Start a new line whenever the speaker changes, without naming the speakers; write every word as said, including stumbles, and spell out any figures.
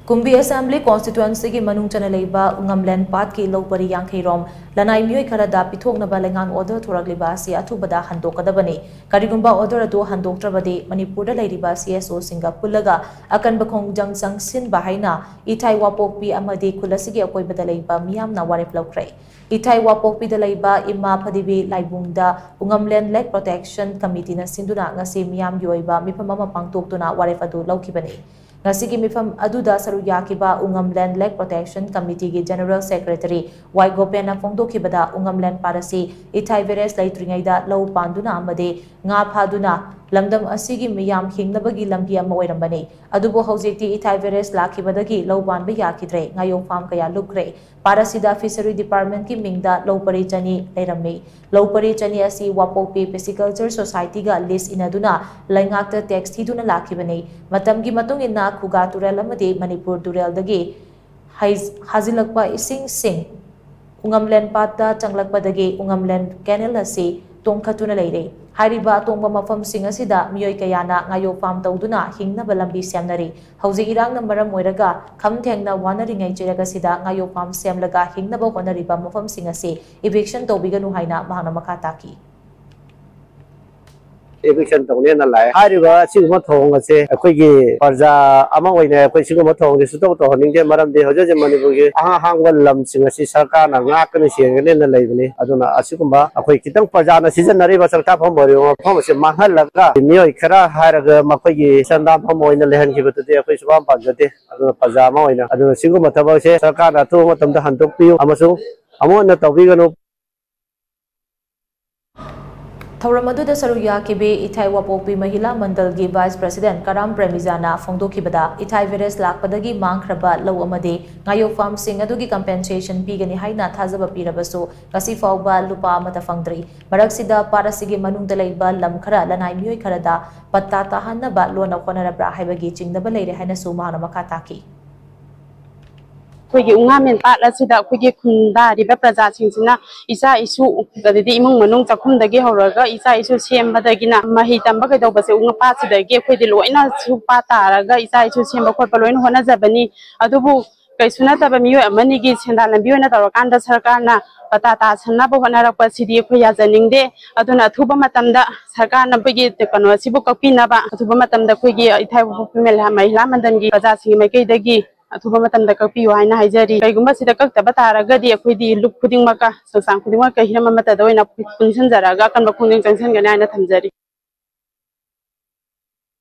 Kumbi Assembly Constituency की manung channa leiba Ungamlen Pat की loukhre yankeirom lannai Meeoi Kharada Pithoknaba leingak order Thorakliba Asi athubada Handokkadabani Karigumba order ado handoktrabadi Manipur leiriba C S O singa pullaga akanba khongjang changshinba haina Ithai Wapokpi amadi khul asigi akoibada leiba meeyam na warep loukhre Ithai Wapokpi da leiba ima phadibi laibungda Ungamlen Lake Protection Committee na sinduna ngasi meeyam yoiba mifam ama pangtoktuna warep adu loukhibani Ngasigi mifam aduda saru yakiba Ungamlen Lake Protection Committee ki General Secretary Wai Gopena Phongdokhibada Ungamlen Parasi Ithai Veres Laitringaida Lau Panduna amade nga phaduna lamdam asigi meeyam hingnabagi lambi ama oirambani adubo hojekti Ithai Veres lakhibadagi lau banba yakidre ngayo farm kaya loukhre Parasida Fishery Department ki mingda loukhre chani leirammi loukhre chani asi Wapokpi Pisciculture Society ga list inaduna leingak ta tax thiduna lakhibani matamgi matung inna khuga turel amade Manipur turel dagi hazilakpa ising sing Ungamlen Pat da changlakpadagi Ungamlen Canal asi tongkhatuna leire Hairiba tongba mafam sing asida Meeoi kayana ngayo farm tawduna hingnaba lambi semnari hauji irangna maram oiraga khamthengna wanaringai chiraga sida ngayo farm semlaga hingnaba honariba mafam sing ase eviction tawbiganu haina mahana makha taki
eviction tawne na lai hariba sigma thong ase akoi gi parja ama oine akoi sigma thong de suto to ning je maram de hoje je Manipur gi aha hangwal lam sing ase sarkar na nga kan siengene na laibani aduna asigumba akoi kitang parja na season nari ba sarkar phom bori phom se mahal laga Meeoi Khara haraga makoi gi sandam phom oine lehan ki batu de akoi subam pajate aduna parja ma oine aduna siguma thabak se sarkar na tu matam da handokpiu amasu amona tawbiganu
Thoramadu Saruya Kibe Ithai Wapokpi Mahila Mandal gi Vice President Karam Premizana Phongdokhibada Ithai Veres lakpadagi mangkhraba lau amade ngayo farm sing adugi compensation pigani haina thajaba pirabasu kasi fawba lupa amata fangdri maraksida parasigi manungda leiba lam khara lannai Meeoi Kharada patta tahanaba lona khonarabra haibagi chingnaba leire haina su mahana makha taki
Kuigi Ungamlen Pat asida kuigi khunda riba praja singsina isa isu gadidi imung manung chakhum dagi horaga isa isu semba dagina mahi tamba kai dobase unga pa sidagi kuidi loina su pa taraga isa isu semba khotpa loina hona jabani adubu kaisuna taba Meeoi amani gi senda lambi oina tarakanda sarkarna pata ta sanna bo hona rakpa sidi khoya janingde aduna thuba matamda sarkarna bagi tekano sibu kapina ba thuba matamda kuigi Ithai Wapokpi mahila mandan gi praja sing mai kai dagi athubada matamda kakpiyo haina haijari Karigumba sida kaktaba taragadi akhodi luk khudingmaka sangsang khudingmaka hirama mata doina punsanjaraga akanba khongjang changshinba haina thamjari